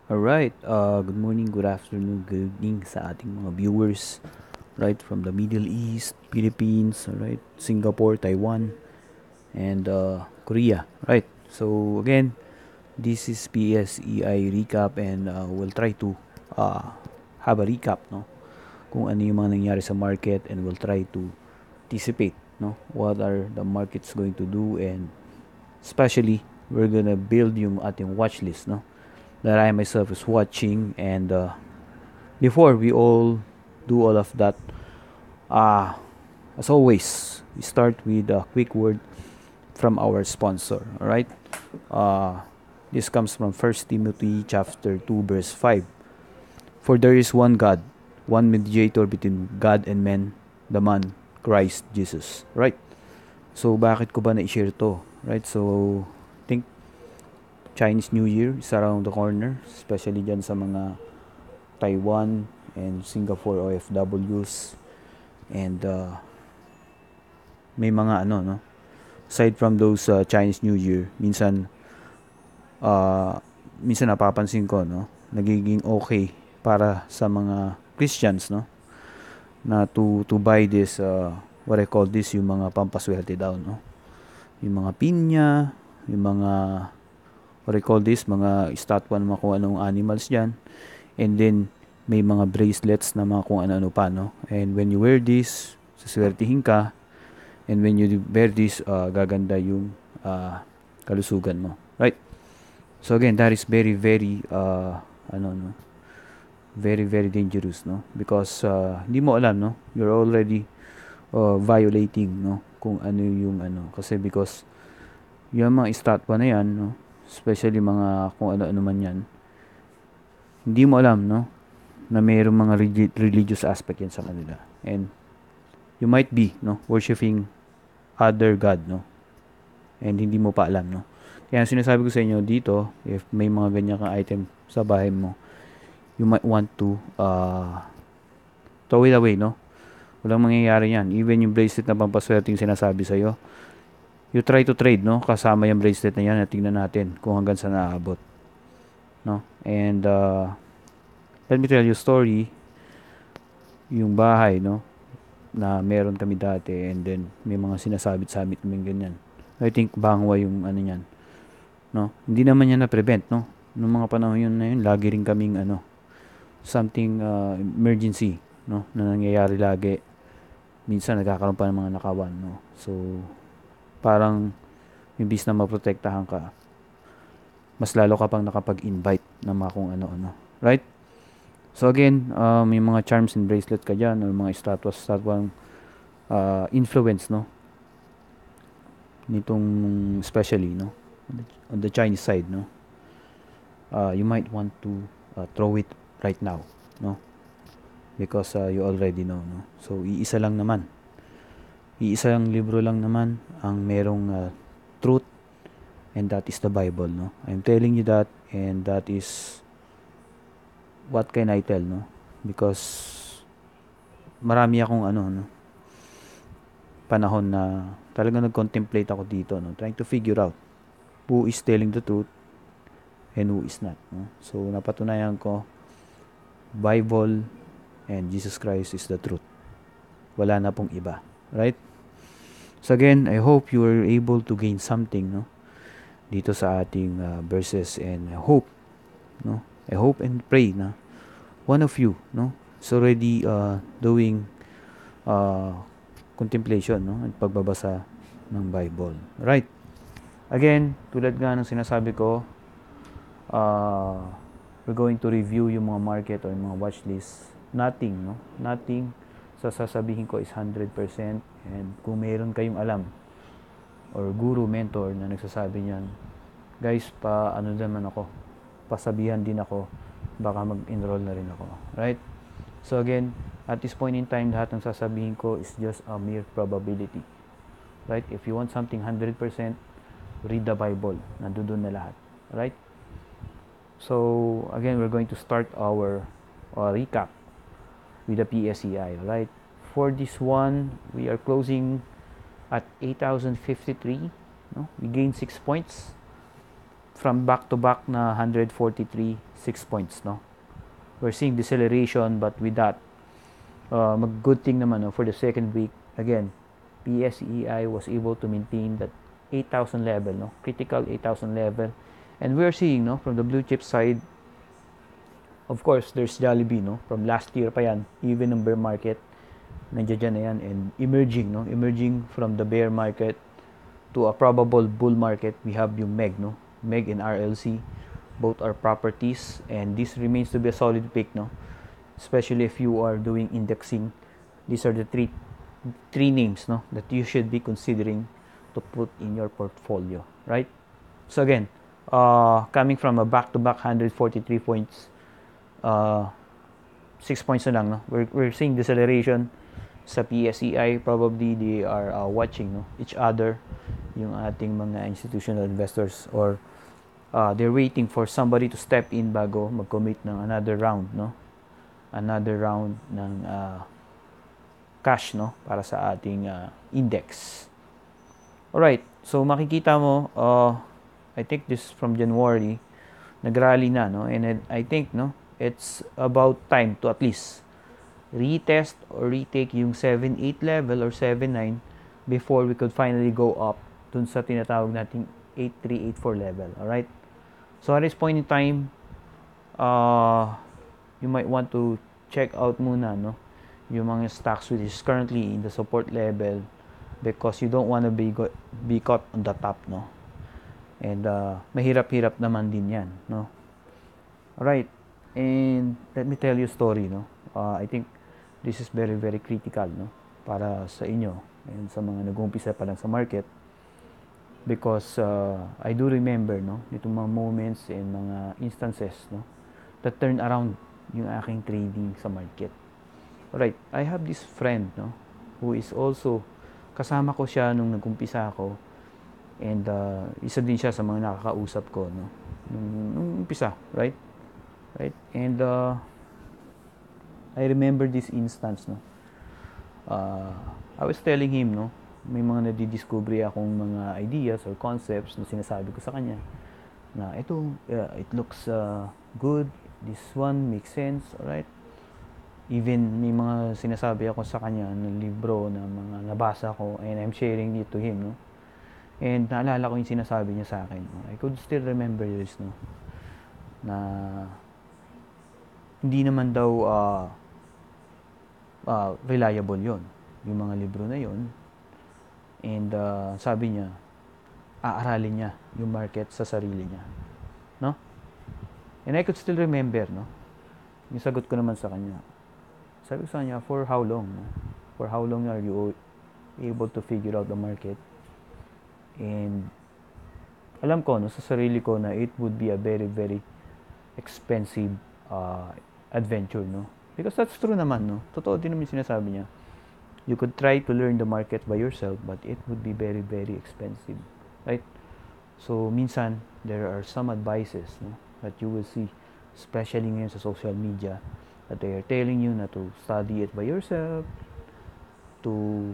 Alright, good morning, good afternoon, good evening sa ating mga viewers, right, from the Middle East, Philippines, right, Singapore, Taiwan, and Korea, right. So again, this is PSEI recap and we'll try to uh, have a recap, no, kung ano yung mga nangyari sa market and we'll try to anticipate, no, what are the markets going to do and especially we're gonna build yung ating watch list, no, that I myself is watching. And before we all do all of that, uh, as always, we start with a quick word from our sponsor. All right. Uh, this comes from First Timothy chapter 2 verse 5. For there is one God, one mediator between God and men, the man Christ Jesus. Right. So bakit ko ba na-share to? Right. So think Chinese New Year is around the corner, especially dyan sa mga Taiwan and Singapore OFWs. And may mga ano, no, aside from those Chinese New Year, uh, minsan napapansin ko, no, nagiging okay para sa mga Christians, no, na to buy this what I call this, yung mga pampaswerte daw, no, yung mga pinya, yung mga what I call this, mga estatwa ng mga kung anong animals diyan. And then may mga bracelets na mga kung ano-ano pa, no. And when you wear this, saswertihin ka. And when you wear this, gaganda yung kalusugan mo. Right? So again, that is very, very, ano, no? Very, very dangerous, no? Because hindi mo alam, no? You're already violating, no? Kung ano yung ano. Kasi because yung mga estatwa na yan, no? Especially mga kung ano-ano man yan, hindi mo alam, no? Na mayroong mga religious aspect yan sa kanila. And you might be, no? Worshipping other God, no? And hindi mo pa alam, no? Kaya sinasabi ko sa inyo dito, if may mga ganyan kang item sa bahay mo, you might want to throw it away, no? Walang mangyayari yan. Even yung bracelet na pampaswerte yung sinasabi sa'yo, you try to trade, no? Kasama yung bracelet na yan at tingnan natin kung hanggang saan naabot, no? And let me tell you a story. Yung bahay, no? Na meron kami dati and then may mga sinasabit-sabit kami ganyan. I think bangwa yung ano niyan, no? Hindi naman yan na-prevent, no? Nung mga panahon yun na yun, lagi rin kaming ano, something emergency, no? Na nangyayari lagi. Minsan nagkakaroon pa ng mga nakawan, no? So, parang imbis na maprotektahan ka, mas lalo ka pang nakapag-invite ng mga kung ano-ano. Right? So again, may mga charms and bracelet ka dyan or mga estatwa-estatwang influence, no? Nitong especially, no? On the Chinese side, no? You might want to throw it right now, no? Because you already know, no? So iisa lang naman. Iisa lang libro lang naman ang merong truth, and that is the Bible, no? I'm telling you that, and that is what can I tell, no? Because marami akong ano, no, panahon na talagang nag-contemplate ako dito, no? Trying to figure out who is telling the truth and who is not, no? So napatunayan ko, Bible and Jesus Christ is the truth. Wala na pong iba, right? So again, I hope you are able to gain something, no, dito sa ating verses, and I hope, no, I hope and pray na one of you, no, is already doing uh, contemplation, no, at pagbabasa ng Bible, right? Again, tulad nga ng sinasabi ko, we're going to review yung mga market or yung mga watch list. Nothing, no? Nothing sa sasabihin ko is 100%. And kung meron kayong alam or guru, mentor na nagsasabi niyan, guys, ano naman ako, pasabihan din ako, baka mag-enroll na rin ako. Right? So again, at this point in time, lahat ng sasabihin ko is just a mere probability. Right? If you want something 100%, read the Bible. Nandoon na lahat. Right? So again, we're going to start our recap with the PSEI. Right? For this one, we are closing at 8,053. No? We gained 6 points from back-to-back na 143, 6 points, no? We're seeing deceleration, but with that, good thing naman, no, for the second week, again, PSEI was able to maintain that 8,000 level, no? Critical 8,000 level. And we're seeing, no, from the blue chip side, of course, there's Jollibee, no? From last year pa yan, even ng bear market, nandiyan na yan, and emerging, no? Emerging from the bear market to a probable bull market, we have yung MEG, no? MEG and RLC, both are properties, and this remains to be a solid pick, no? Especially if you are doing indexing. These are the three names, no, that you should be considering to put in your portfolio, right? So again, coming from a back-to-back 143 points, 6 points na lang, no? We're seeing deceleration sa PSEI. Probably they are watching, no, each other, yung ating mga institutional investors, or they're waiting for somebody to step in bago mag-commit ng another round, no? Another round ng cash, no, para sa ating index. Alright, so makikita mo, I think this from January, nagrally na, no, and I think, no, it's about time to at least retest or retake yung 7-8 level or 7-9 before we could finally go up dun sa tinatawag nating 8-3-8-4 level. Alright, so at this point in time, you might want to check out muna, no, yung mga stocks which is currently in the support level, because you don't want to be caught on the top, no, and mahirap-hirap naman din yan, no. Alright, and let me tell you a story, no. I think this is very very critical, no, para sa inyo and sa mga nag-uumpisa pa lang sa market, because I do remember, no, itong mga moments and mga instances, no, that turn around yung aking trading sa market. Alright, I have this friend, no, who is also, kasama ko siya nung nag-umpisa ako, and isa din siya sa mga nakakausap ko, no, nung umpisa, right? And I remember this instance, no. I was telling him, no, may mga nadidiscovery akong mga ideas or concepts na sinasabi ko sa kanya na ito, it looks good, this one makes sense, alright? Even may mga sinasabi ako sa kanya ng libro na mga nabasa ko, and I'm sharing it to him, no? And naalala ko yung sinasabi niya sa akin, no? I could still remember this, no, na hindi naman daw reliable yon, yung mga libro na yon. And sabi niya, aaralin niya yung market sa sarili niya, no? And I could still remember, no, yung sagot ko naman sa kanya. Sabi ko sa kanya, for how long, no? For how long are you able to figure out the market? And alam ko, no, sa sarili ko na it would be a very very expensive adventure, no? Because that's true naman, no? Totoo din naman yung sinasabi niya. You could try to learn the market by yourself, but it would be very very expensive, right? So minsan there are some advices, no, that you will see, especially ngayon sa social media, that they are telling you na to study it by yourself, to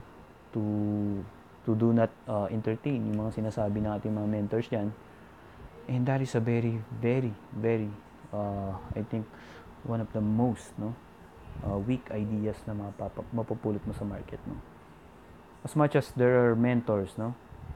do not entertain yung mga sinasabi ng ating mga mentors diyan. And that is a very very very I think one of the most, no, weak ideas na mapupulot mo sa market, no. As much as there are mentors, no,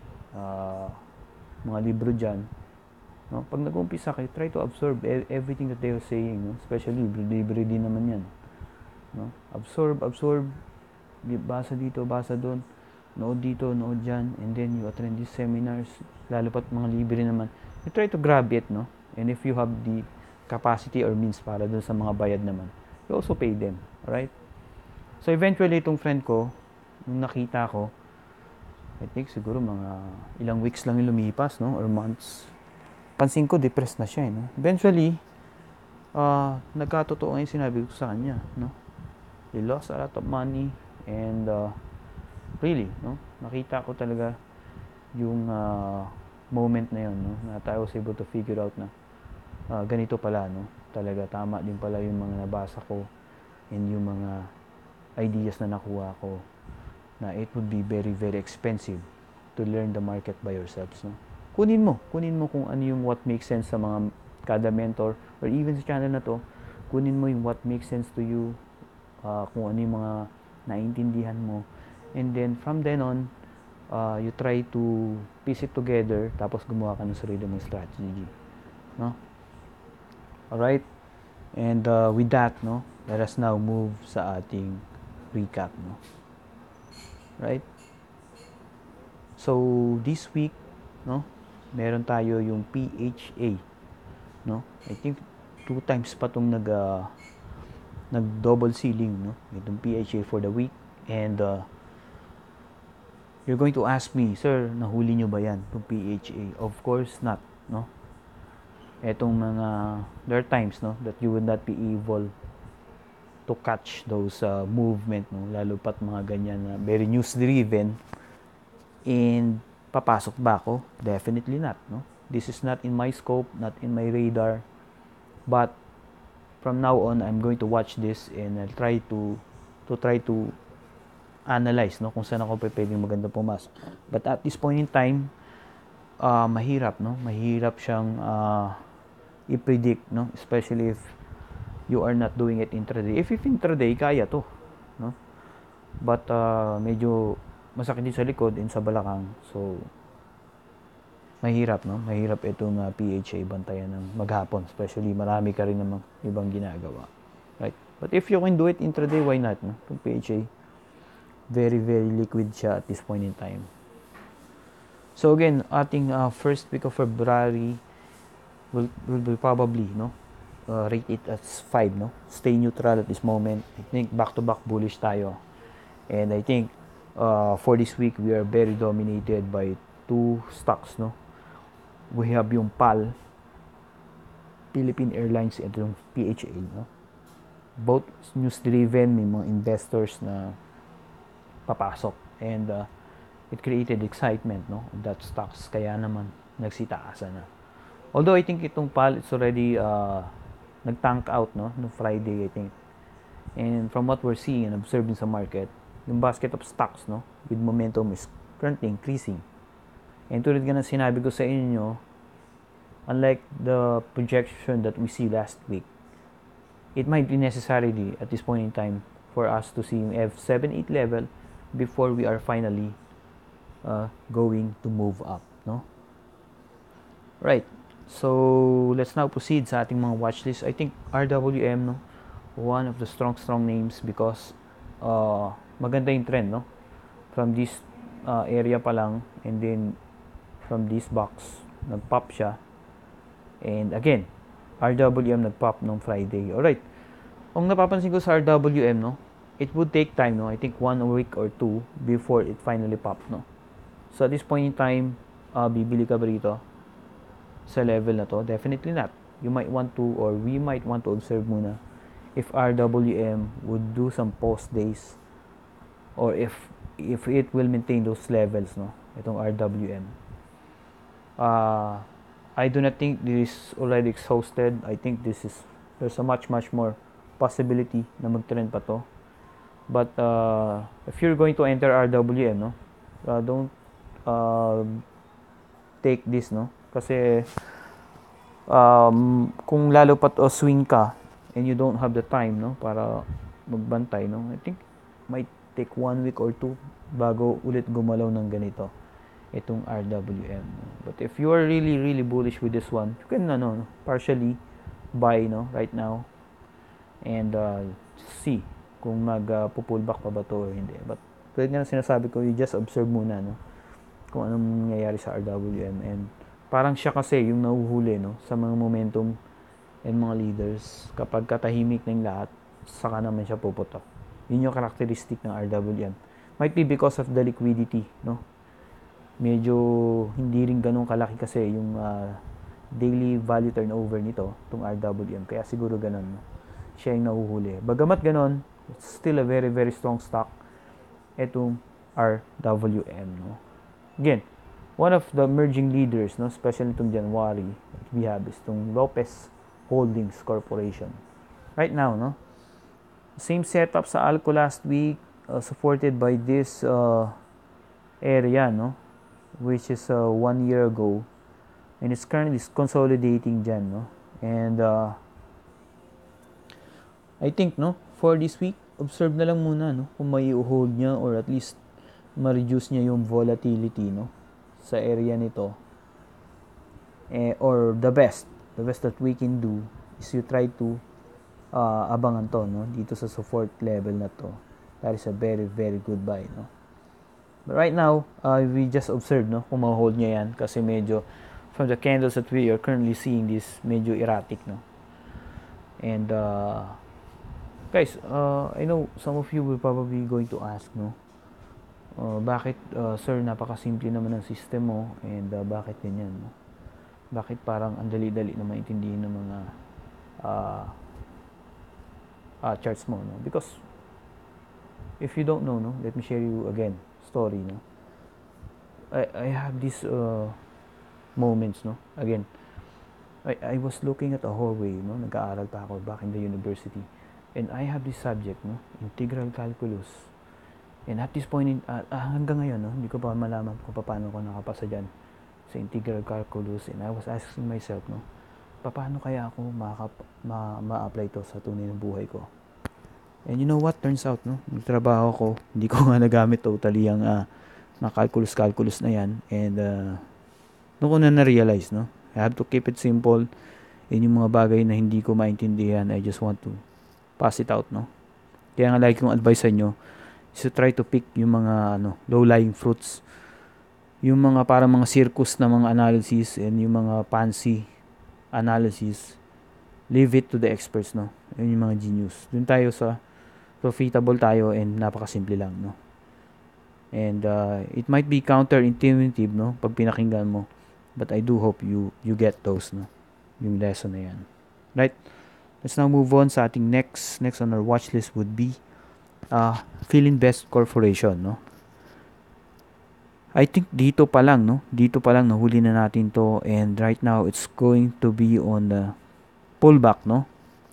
mga libro diyan, no, pag nag-uumpisa kayo, try to absorb everything that they are saying, no, especially libre din naman yan, no. Absorb, basa dito, basa doon, nood dito, nood dyan, and then you attend these seminars, lalo pat mga libre naman, you try to grab it, no. And if you have the capacity or means para doon sa mga bayad naman, you also pay them, alright? So eventually itong friend ko, nung nakita ko, I think siguro mga ilang weeks lang yung lumipas, no, or months, pansin ko depressed na siya, no. Eventually nagkatotoo yung sinabi ko sa kanya, no. He lost a lot of money, and really, no, nakita ko talaga yung moment na yun, no, na I was able to figure out na ganito pala, no, talaga tama din pala yung mga nabasa ko and yung mga ideas na nakuha ko, na it would be very very expensive to learn the market by yourselves, no. kunin mo kung ano yung what makes sense sa mga kada mentor or even sa channel na to. Kunin mo yung what makes sense to you, kung ano yung mga naintindihan mo, and then from then on, you try to piece it together, tapos gumawa ka ng sarili mong strategy, no? Alright, and with that, no, let us now move sa ating recap, no? Right, so this week, no, meron tayo yung PHA, no? I think 2 times pa tong nag double ceiling, no, itong PHA for the week. And you're going to ask me, sir, nahuli nyo ba yan, itong PHA? Of course not, no? Etong mga, there are times, no, that you would not be able to catch those movement, no, lalo pat mga ganyan na very news driven. And papasok ba ako? Definitely not, no? This is not in my scope, not in my radar. But from now on, I'm going to watch this and I'll try to analyze, no, kung saan ako pwedeng maganda pumasok. But at this point in time, mahirap, no? Mahirap siyang i-predict, no? Especially if you are not doing it intraday. If intraday, kaya to, no? But medyo masakit din sa likod and sa balakang. So mahirap, no? Mahirap itong PHA bantayan ng maghapon, especially marami ka rin namang ibang ginagawa. Right? But if you can do it intraday, why not, no? Itong PHA, very very liquid siya at this point in time. So again, ating first week of February will be probably, no, rate it as 5, no? Stay neutral at this moment. I think back-to-back bullish tayo. And I think for this week, we are very dominated by 2 stocks, no? We have yung PAL, Philippine Airlines, and yung PHA, no? Both news-driven, may mga investors na papasok. And it created excitement, no, of that stocks. Kaya naman, nagsitaasan na. Although I think itong PAL, it's already nag-tank out, no, no Friday, I think. And from what we're seeing and observing sa market, yung basket of stocks, no, with momentum is currently increasing. And tulad nga ng sinabi ko sa inyo, unlike the projection that we see last week, it might be necessarily at this point in time for us to see yung F7-8 level before we are finally going to move up, no? Right. So, let's now proceed sa ating mga watch list. I think RWM, no, one of the strong names because maganda yung trend, no? From this area pa lang, and then from this box, nag-pop siya. And again, RWM nag-pop nung Friday. Alright. Ang napapansin ko sa RWM, no, it would take time, no? I think 1 week or 2 before it finally pop, no? So at this point in time, bibili ka ba rito sa level na to? Definitely not. You might want to, or we might want to observe muna if RWM would do some post days or if it will maintain those levels, no, itong RWM. I do not think this is already exhausted. I think there's a much more possibility na mag-trend pa to. But if you're going to enter RWM, no, don't take this, no, kasi kung lalo pat swing ka and you don't have the time, no, para magbantay, no, I think might take 1 week or 2 bago ulit gumalaw ng ganito itong RWM. But if you are really bullish with this one, you can partially buy, no, right now and see kung pullback pa ba to or hindi. But tulad nga sinasabi ko, you just observe muna, no, kung anong nangyayari sa RWM. And parang siya kasi yung nahuhuli, no, sa mga momentum and mga leaders. Kapag katahimik na yung lahat, saka naman siya puputok. Yun yung characteristic ng RWM. Might be because of the liquidity, no. Medyo hindi rin ganun kalaki kasi yung daily value turnover nito, itong RWM. Kaya siguro ganun, no, siya yung nahuhuli. Bagamat ganun, it's still a very strong stock, itong RWM, no. Again, one of the emerging leaders, no, especially itong January that we have is itong Lopez Holdings Corporation. Right now, no, same setup sa Alco last week, supported by this area, no, which is 1 year ago. and it's currently consolidating dyan, no? And I think, no, for this week, observe na lang muna, no, kung may hold niya or at least ma-reduce niya yung volatility, no, sa area nito. Or the best that we can do is you try to abangan to, no, dito sa support level na to. That is a very, very good buy, no. But right now, we just observe, no, kung ma-hold niya yan kasi medyo from the candles that we are currently seeing this medyo erratic, no. And guys, I know some of you will probably going to ask, no, bakit sir, napakasimple naman ng system mo and bakit ganyan, no? Bakit parang ang dali-dali na maintindihin ng mga charts mo, no? Because if you don't know, no, let me share you again story, no. I have these moments, no. Again, I was looking at a hallway, no, nag-aaral pa ako back in the university, and I have this subject, no, integral calculus, and at this point hanggang ngayon, no, hindi ko pa malaman kung paano ko nakapasa dyan sa integral calculus, and I was asking myself, no, paano kaya ako ma-apply to sa tunay na buhay ko. And you know what, turns out, no, nagtrabaho ko, hindi ko nga nagamit totally ang mga calculus na yan, and doon ko na na-realize, no, I have to keep it simple, and yung mga bagay na hindi ko maintindihan, I just want to pass it out, no. Kaya nga like kong advice sa inyo is to try to pick yung mga low-lying fruits, yung mga parang mga circus na mga analysis and yung mga fancy analysis, leave it to the experts, no. Yun yung mga genius. Doon tayo sa profitable tayo and napakasimple lang, no. And it might be counterintuitive, no, pag pinakinggan mo, but I do hope you get those, no, yung lesson na yan. Right? Let's now move on sa ating next on our watch list would be Philinvest Corporation, no. I think dito pa lang nahuli na natin to, and right now it's going to be on the pullback, no.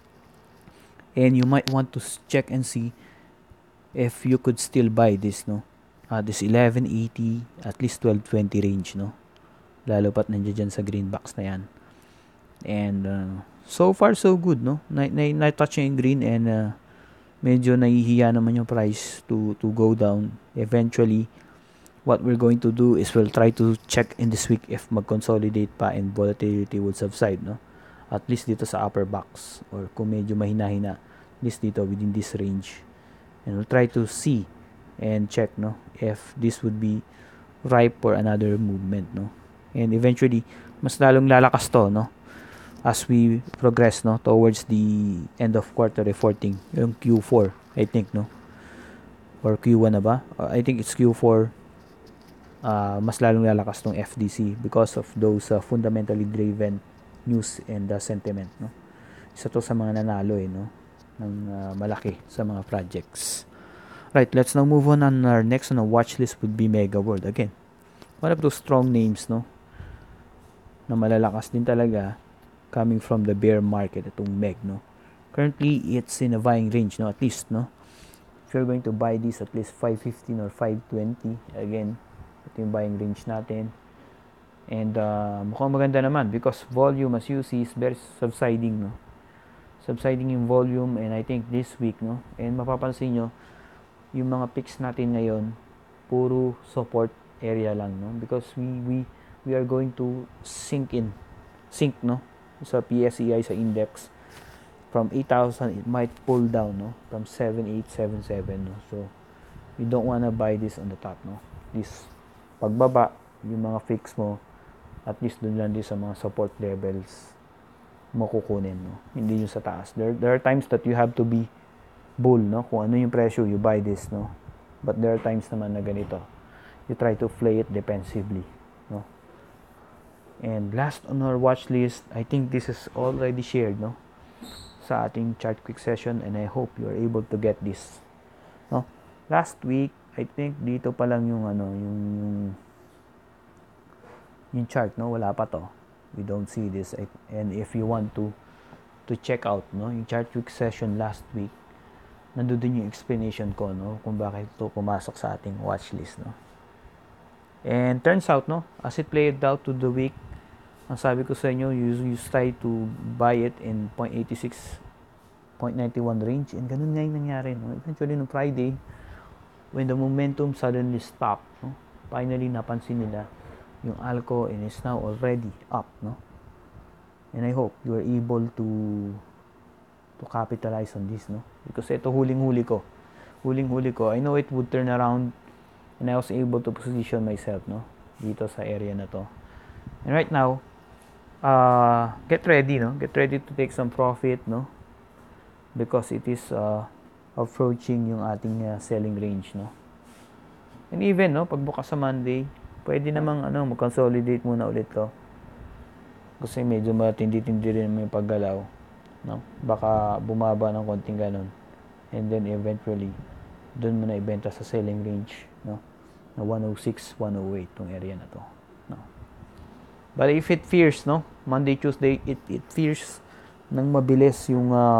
And you might want to check and see if you could still buy this, no. This 1180 at least 1220 range, no. Lalo pat nandiyan dyan sa green box na yan. And so far so good, no. Na-touch yung green, and medyo nahihiya naman yung price to go down. Eventually, what we're going to do is we'll try to check in this week if mag-consolidate pa and volatility would subside, no. At least dito sa upper box, or kung medyo mahina-hina, at least dito within this range. And we'll try to see and check, no, if this would be ripe for another movement, no. And eventually, mas lalong lalakas to, no, as we progress, no, towards the end of quarter reporting, yung Q4, I think, no, or Q1 na ba? I think it's Q4. Mas lalong lalakas tong FDC because of those fundamentally driven news and sentiment, no. Isa to sa mga nanalo, no, ng malaki sa mga projects. Right, let's now move on our next on the watch list would be Mega World. Again, one of those strong names, no, na malalakas din talaga coming from the bear market, itong MEG, no. Currently, it's in a buying range, no, at least, no. If you're going to buy this at least 515 or 520, again, ito yung buying range natin. And mukhang maganda naman because volume, as you see, is very subsiding, no. Subsiding yung volume, and I think this week, no, and mapapansin nyo, yung mga picks natin ngayon, puro support area lang, no, because we are going to sink, no, sa PSEI, sa index. From 8,000, it might pull down, no, from 7,877, no. So, you don't wanna buy this on the top, no. This pagbaba, yung mga fix mo, at least dun lang din sa mga support levels mo kukunin, no. Hindi yung sa taas. There are times that you have to be bull, no. Kung ano yung presyo, you buy this, no. But there are times naman na ganito. You try to play it defensively, no. And last on our watch list, I think this is already shared, no, sa ating chart quick session, and I hope you are able to get this, no. Last week, I think dito pa lang yung yung chart, no, wala pa to. We don't see this, and if you want to check out, no, yung chart quick session last week, nandoon yung explanation ko, no, kung bakit ito pumasok sa ating watch list, no. And turns out, no, as it played out to the week, Ang sabi ko sa inyo, you try to buy it in 0.86, 0.91 range, and ganun nga yung nangyari. No? Eventually, no Friday, when the momentum suddenly stopped, no? Finally, napansin nila yung ALCO and is now already up. No? And I hope you are able to capitalize on this. No? Because ito, huling-huli ko. I know it would turn around, and I was able to position myself, no, dito sa area na to. And right now, get ready, no? Get ready to take some profit, no? Because it is approaching yung ating selling range, no? And even, no, pagbukas sa Monday, pwede namang mag-consolidate muna ulit to. Kasi medyo matindi-tindi rin yung paggalaw, no? Baka bumaba ng konting ganun. And then eventually, doon mo na ibenta sa selling range, no? Na 106, 108 tong area na to, no? But if it fears, no, Monday, Tuesday, it fears nang mabilis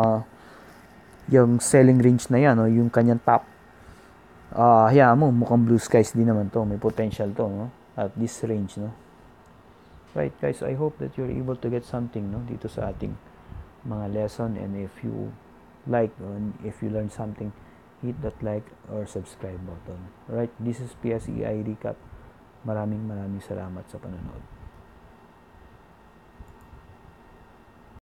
yung selling range na yan, no, yung kanyang top. Hayaan mo, mukhang blue skies din naman to, may potential to, no, at this range, no. Right, guys, I hope that you're able to get something, no, dito sa ating mga lesson, and if you like, or if you learn something, hit that like or subscribe button. Right, this is PSEI Recap. Maraming salamat sa panonood.